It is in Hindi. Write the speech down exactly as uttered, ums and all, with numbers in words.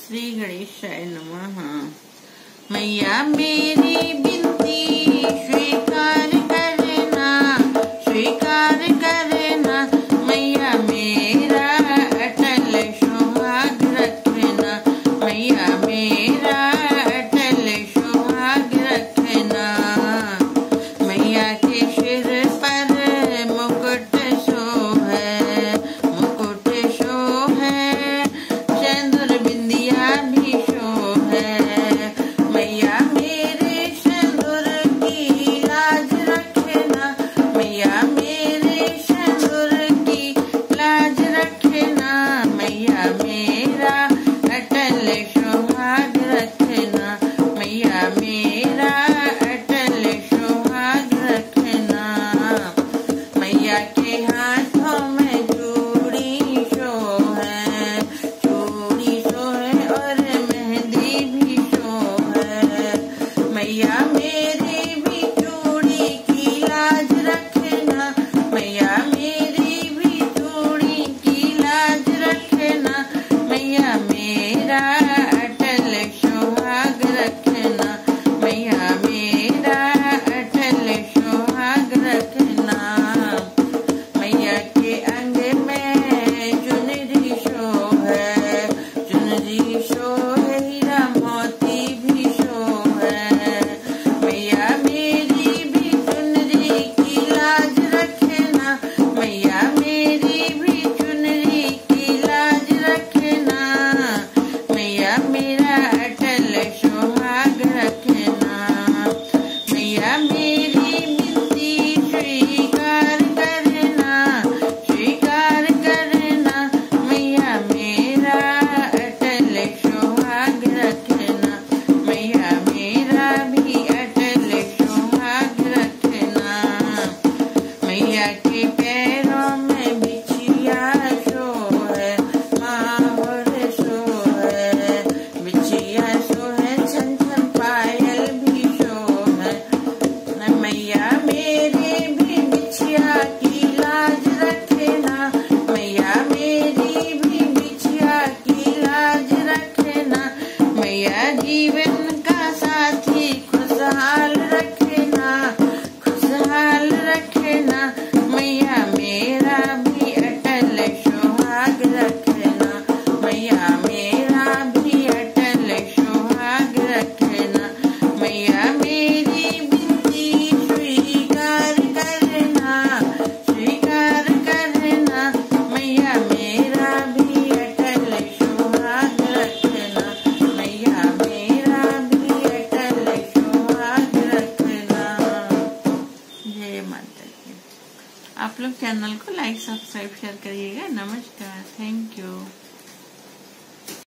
श्री गणेशाय नमः। मैया मेरी विनती स्वीकार करना, स्वीकार करना। मैया मेरा अटल सुहाग रखना, मैया मेरा अटल सुहाग रखना। मैया के सिर पर मुकुट सोहे, मुकुट सोहे, सिंदूर बिंदिया भी सोहे। मैया मेरे सिंदूर की लाज रखना, मैया मेरे सिंदूर की लाज रखना। मैया मेरा अटल सुहाग रखना, मैया मेरा अटल सुहाग रखना। मैया के हाथों में चूड़ी सोहे, चूड़ी सोहे और मेहंदी भी सोहे। मैया मेरी भी चूड़ी की लाज रखना, मैया मेरी भी चूड़ी की लाज रखना। मैया मेरा अटल सुहाग रखना, मैया मेरा अटल सुहाग रखना। मैया के अंग में चुनरी सोहे, चुनरी सोहे, हीरा मोती भी सोहे। मैया मेरी भी चुनरी की लाज रखना, मैया मेरी भी चुनरी की लाज रखना। मैया मेरा अटल सुहाग रखना। मैया मेरी विनती स्वीकार करना, स्वीकार करना। मैया मेरा अटल सुहाग रखना, मैया मेरा भी अटल सुहाग रखना। मैया के पैरों में बिछिया सोहे, माहौर सोहे, बिछिया सोहे, छन छन पायल भी सोहे। मैया मेरे भी बिछिया की लाज रखना, मैया मेरी भी बिछिया की लाज रखना। मैया जीवन का साथी खुशहाल रखना, खुशहाल रखना। मैया मेरा भी अटल सुहाग रखना, मैया मेरा भी अटल सुहाग रखना। मैया मेरी विनती स्वीकार करना, स्वीकार करना। मैया मेरा भी अटल सुहाग रखना, मैया मेरा भी अटल सुहाग रखना। जय माता की। आप लोग चैनल को लाइक सब्सक्राइब शेयर करिएगा। नमस्कार, थैंक यू।